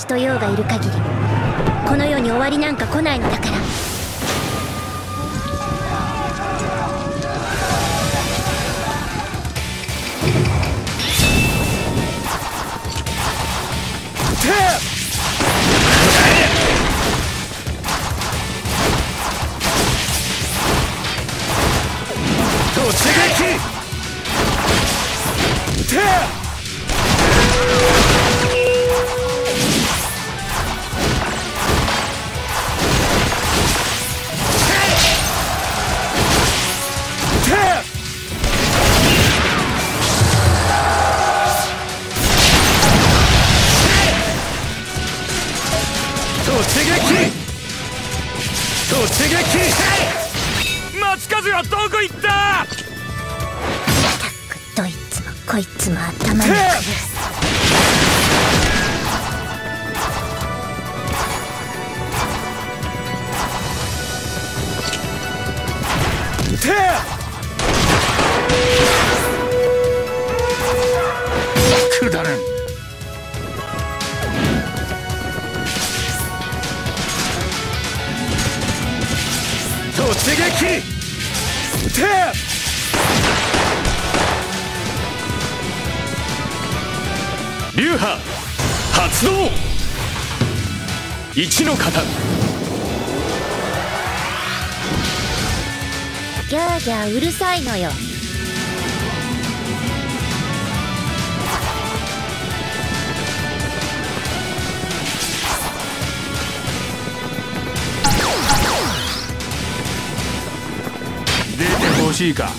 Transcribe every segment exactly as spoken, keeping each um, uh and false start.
私と陽がいる限りこの世に終わりなんか来ないのだから。 松風はどこ行った。 どいつもこいつも頭にくる。 くだらん。突撃。流派発動。一の型。 ギャーギャーうるさいのよ。 出てほしいか。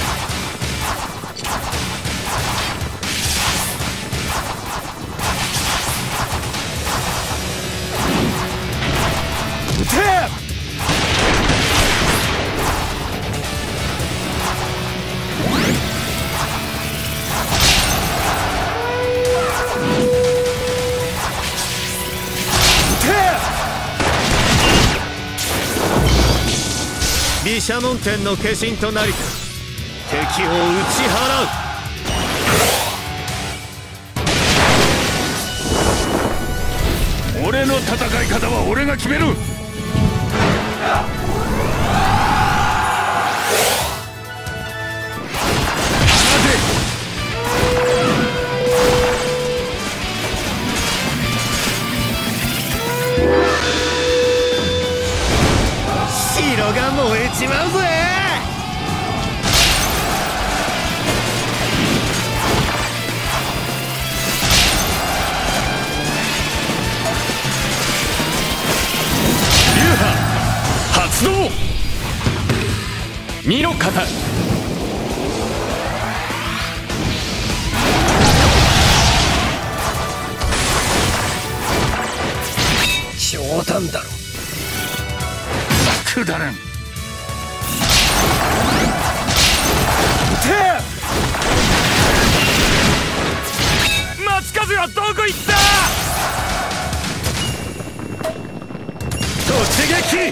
毘沙門天の化身となりて敵を打ち払う。俺の戦い方は俺が決める。 城が燃えちまうぜ。 流派発動。二の型。 冗談だろ。 くだらん。松風はどこ行った。突撃。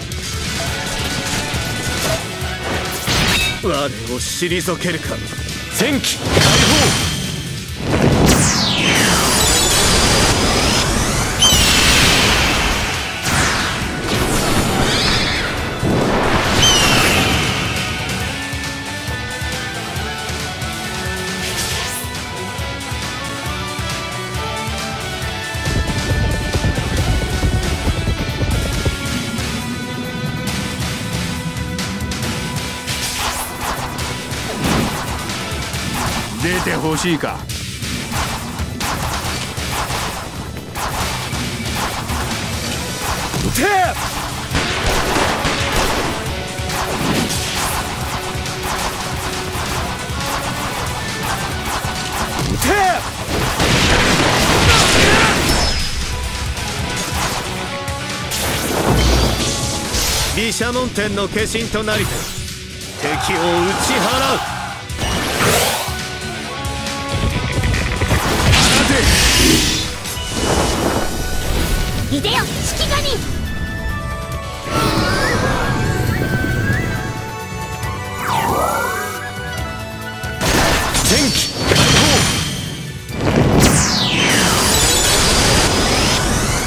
我を退けるか。 戦機解放。出てほしいか。撃て。撃て。 毘沙門天の化身となりて敵を打ち払う。 いでよ式神。 戦機解放。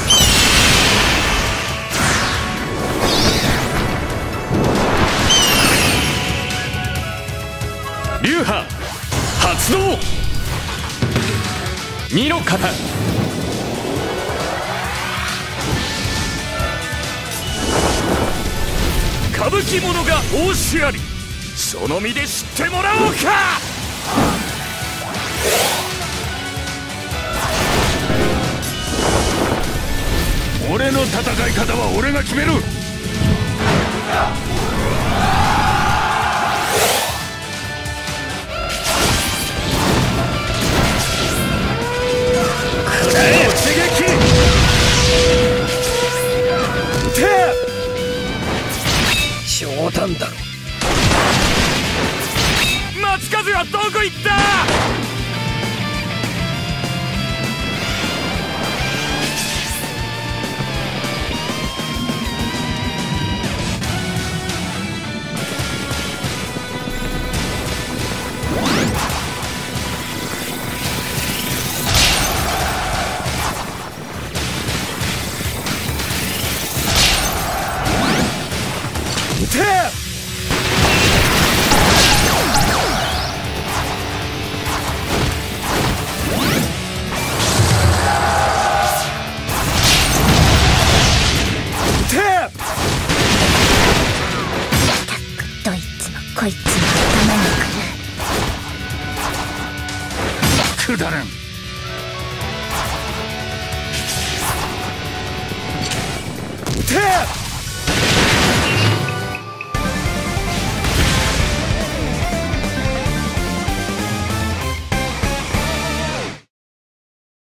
発動。二の型。歌舞伎者が大しあり、その身で知ってもらおうか。 俺の戦い方は俺が決める。 くらえ一撃。て冗談だろ。 松風はどこ行った。 どいつもこいつも頭にくだらん。 て